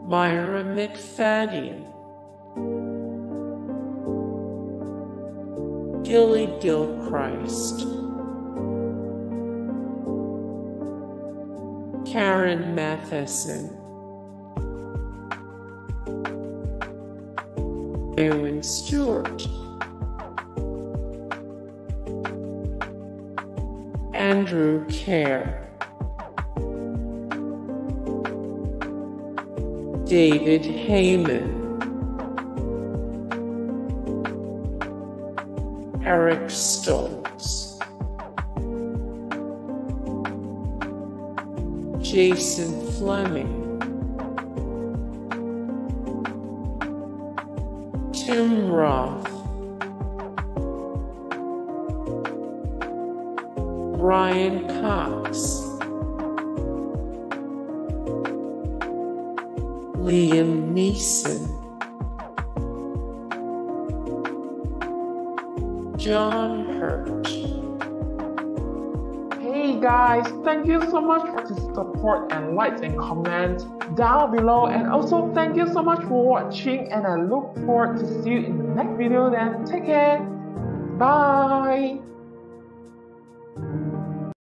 Myra McFadden, Gilly Gilchrist, Karen Matheson, Ewan Stewart, Andrew Kerr, David Heyman, Eric Stoltz, Jason Fleming, Tim Roth, Brian Cox, Liam Neeson, John Hurt. Hey guys, thank you so much for the support and likes and comments down below, and also thank you so much for watching, and I look forward to see you in the next video. Then take care, bye.